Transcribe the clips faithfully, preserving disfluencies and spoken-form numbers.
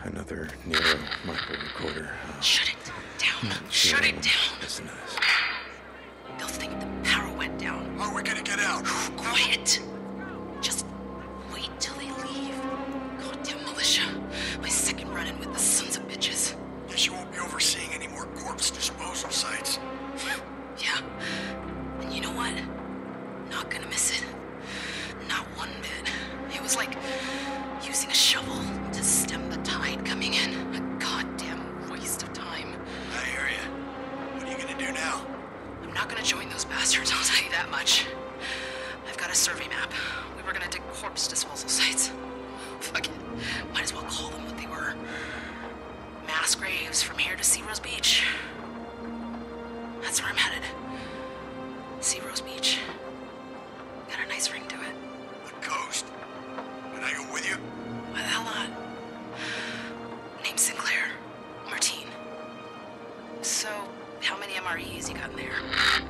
another Nero micro recorder. Oh. Shut it down. Hmm, Shut yeah, it down. Listen to this. They'll think the power went down. How are we gonna get out? Quiet. Just wait till they leave. Goddamn militia. My second run-in with the sons of bitches. Guess you won't be overseeing any more corpse disposal sites. Yeah. And you know what? Not gonna miss it. Not one bit. It was like using a shovel to stem the tide coming in. A goddamn waste of time. I hear you. What are you gonna do now? I'm not gonna join those bastards, I'll tell you that much. I've got a survey map. We were gonna dig corpse disposal sites. Fuck it. Might as well call them what they were. Mass graves from here to Searose Beach. That's where I'm headed. Searose Beach. Got a nice ring to it. The coast? Can I go with you? Why the hell not? Name's Sinclair. Martine. So, how many M R Es you got in there?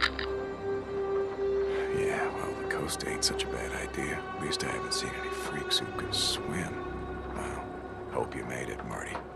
Yeah, well, the coast ain't such a bad idea. At least I haven't seen any freaks who can swim. Well, hope you made it, Marty.